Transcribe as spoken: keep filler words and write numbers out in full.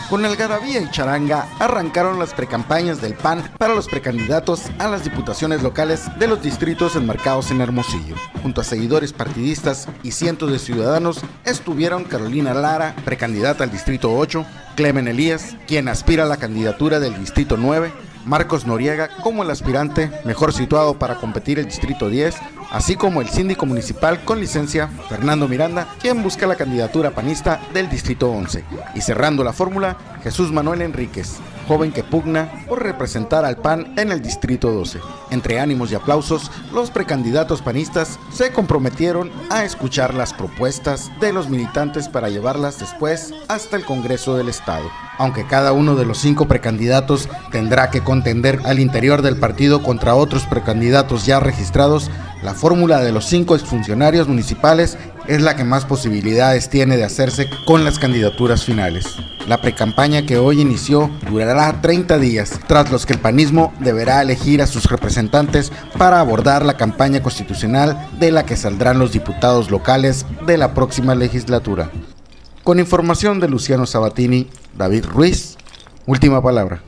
Con algarabía y charanga arrancaron las precampañas del P A N para los precandidatos a las diputaciones locales de los distritos enmarcados en Hermosillo. Junto a seguidores partidistas y cientos de ciudadanos estuvieron Carolina Lara, precandidata al distrito ocho, Clemen Elías, quien aspira a la candidatura del distrito nueve, Marcos Noriega como el aspirante mejor situado para competir el distrito diez, así como el síndico municipal con licencia, Fernando Miranda, quien busca la candidatura panista del distrito once. Y cerrando la fórmula, Jesús Manuel Enríquez, joven que pugna por representar al P A N en el distrito doce. Entre ánimos y aplausos, los precandidatos panistas se comprometieron a escuchar las propuestas de los militantes para llevarlas después hasta el Congreso del Estado. Aunque cada uno de los cinco precandidatos tendrá que contender al interior del partido contra otros precandidatos ya registrados, la fórmula de los cinco exfuncionarios municipales es la que más posibilidades tiene de hacerse con las candidaturas finales. La precampaña que hoy inició durará treinta días, tras los que el panismo deberá elegir a sus representantes para abordar la campaña constitucional de la que saldrán los diputados locales de la próxima legislatura. Con información de Luciano Sabatini, David Ruiz, Última Palabra.